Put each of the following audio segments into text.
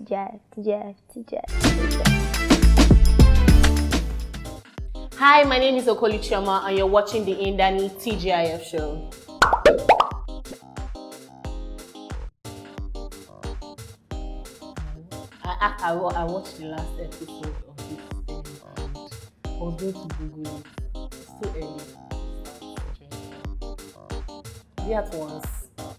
Hi, my name is Okoli Chioma and you're watching the Indani TGIF show. I watched the last episode of this thing and I was going to Google it. It's too early. The at once.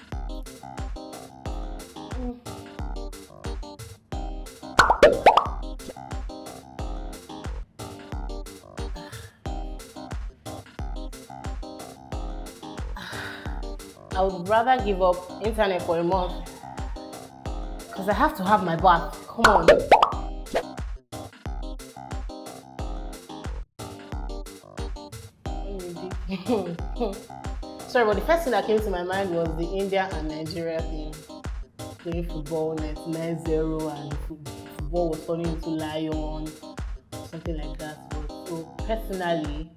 I would rather give up internet for a month because I have to have my bath. Come on. Sorry, but the first thing that came to my mind was the India and Nigeria thing. Playing football, 9-0, and football was turning into lion, something like that. But so personally,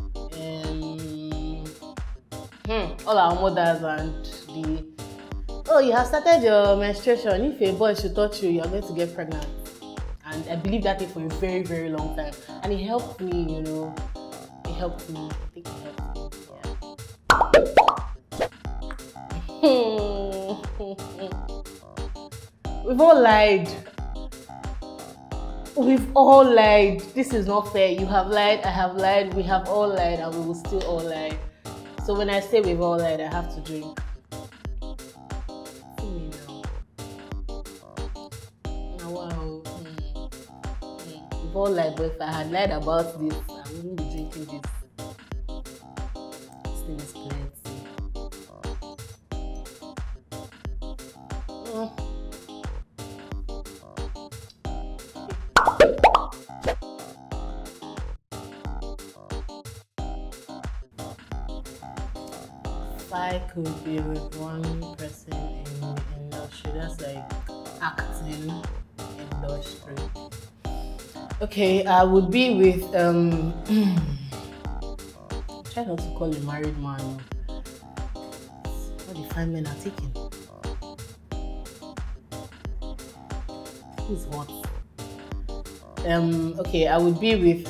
all our mothers and you have started your menstruation. If a boy should touch you, you're going to get pregnant. And I believed that thing for a very, very long time. And it helped me, It helped me. I think it helped me, yeah. We've all lied. We've all lied. This is not fair. You have lied, I have lied, we have all lied, and we will still all lie. So when I say we've all lied, I have to drink. See me now. Wow. We've all lied, but if I had lied about this, I wouldn't be drinking this. This thing is plenty. I could be with one person in the industry, that's like acting industry. Okay, I would be with try not to call a married man. What the fine men are taking? Who's what? Okay, I would be with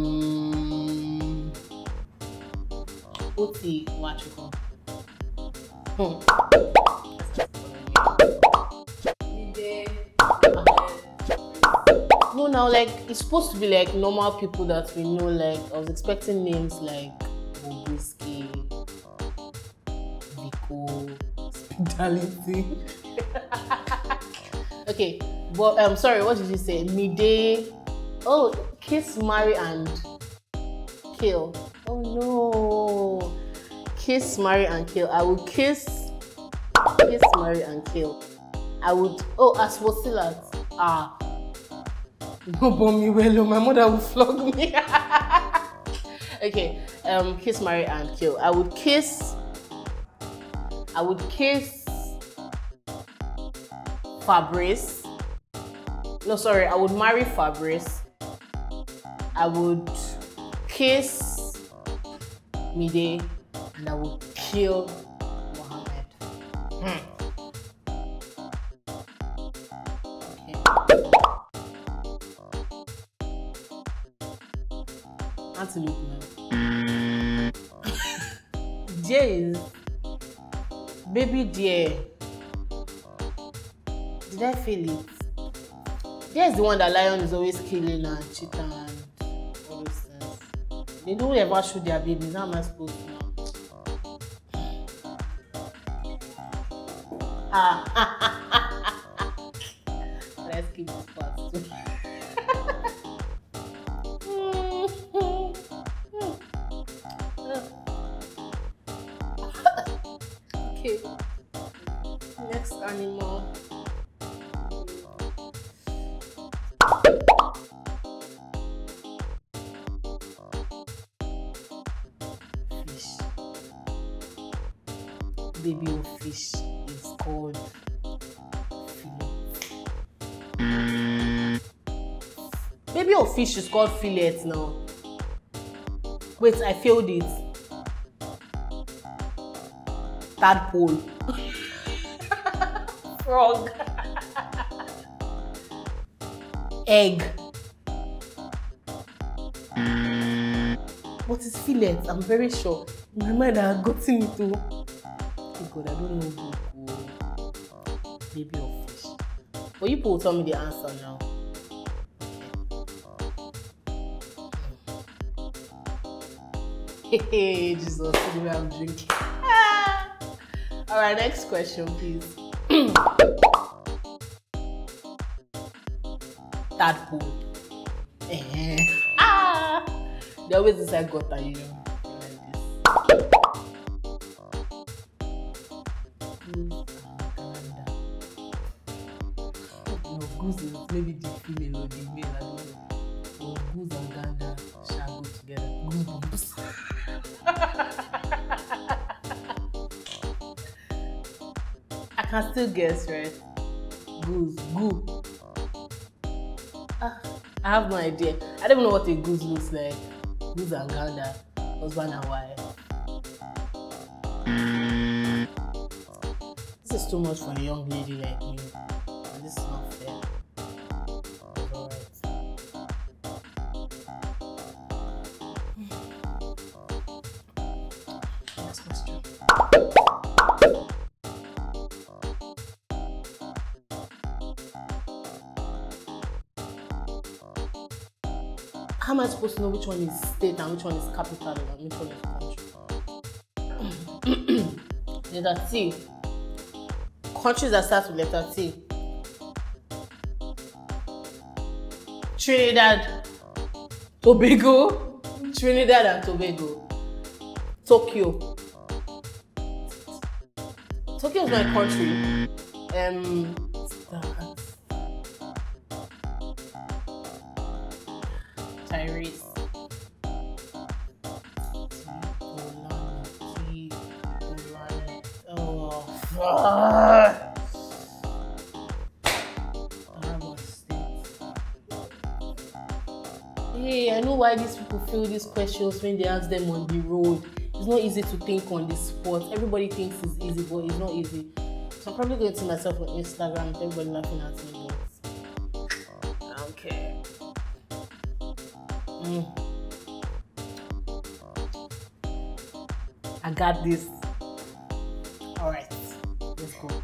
Oti Wachukwu. No, now like it's supposed to be like normal people that we know. Like I was expecting names like Bobrisky, Vico, Speedality. Okay, but sorry, what did you say? Mide. Oh, kiss, marry, and kill. Oh no. Kiss, marry, and kill. I would kiss, marry, and kill. I would. Oh, as for Silat. No, bomb me well. My mother will flog me. Okay. Kiss, marry, and kill. I would kiss. Fabrice. No, sorry. I would marry Fabrice. I would kiss Mide. And I will kill Mohammed. Okay. Antelope now. Deer is baby deer. Did I feel it? Deer is the one that lion is always killing and cheetah and all those things. They don't ever shoot their babies. How am I supposed to know? Let's keep this part too. Okay. Next animal. Fish. Baby of fish is called fillet. Baby of fish is called fillet now. Wait, I failed it. Tadpole. Frog. Egg. But it's fillet, I'm very sure. In my mind, I had gotten it too. Oh God, I don't know. Baby or fish. But you people will tell me the answer now. Hey, Jesus, the way I'm drinking. Alright, next question, please. Tadpole. They always decide gutter, you know. Like this. No, goose is maybe the female or the male, I don't know. So goose and gander shall go together. Goose bumps. I can still guess, right? Goose, goo. I have no idea. I don't even know what a goose looks like. Goose and gander, husband and wife. This is too much for a young lady like me. And this is not fair. It's alright. Next question. How am I supposed to know which one is state and which one is capital and which one is country? Letter T. Countries that start with letter T. Trinidad, Tobago, Trinidad and Tobago. Tokyo. Tokyo is my country. Tyrese. Oh, fuck. Hey, I know why these people feel these questions when they ask them on the road. It's not easy to think on the spot. Everybody thinks it's easy, but it's not easy. So I'm probably going to see myself on Instagram with everybody laughing at me, but I don't care. I got this. Alright, let's go.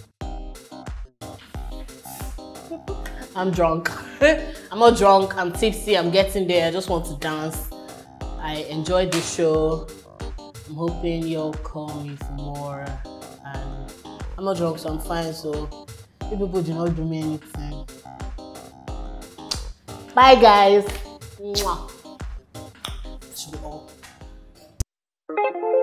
I'm drunk. I'm not drunk, I'm tipsy, I'm getting there. I just want to dance. I enjoyed the show. I'm hoping you'll call me for more. And I'm not drunk, so I'm fine. So you people do not do me anything. Bye, guys. Mwah.